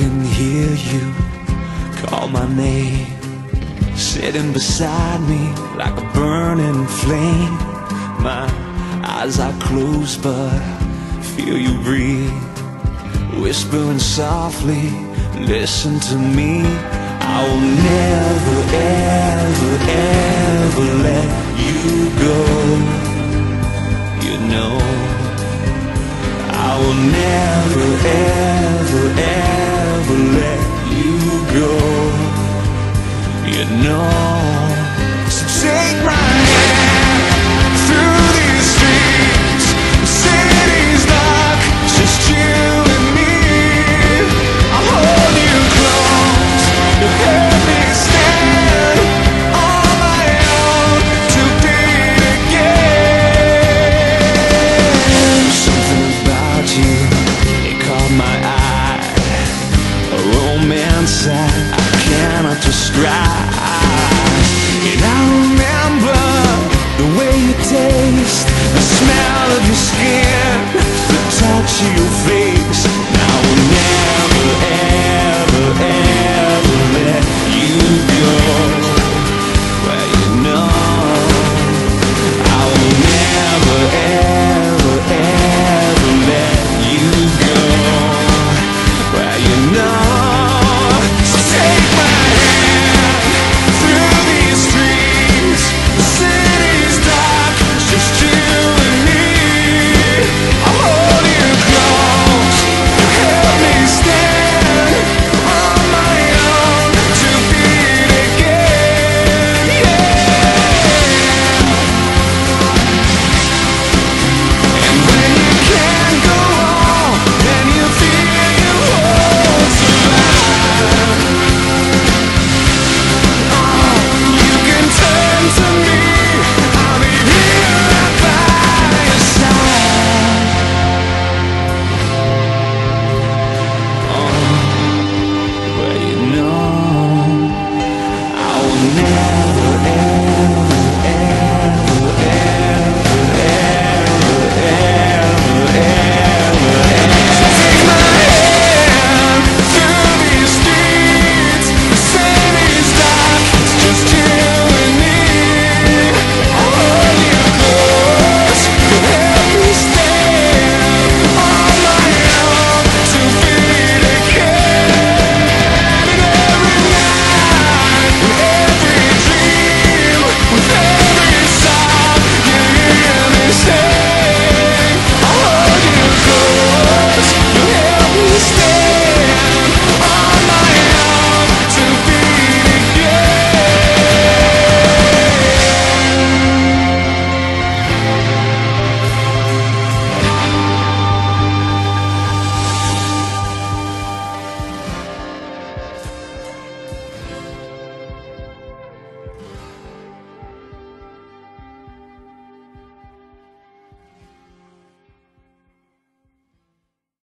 can hear you call my name, sitting beside me like a burning flame. My eyes are closed but I feel you breathe, whispering softly, listen to me. I will never, ever, ever let you go, you know. I will never, ever, ever let you go, you know.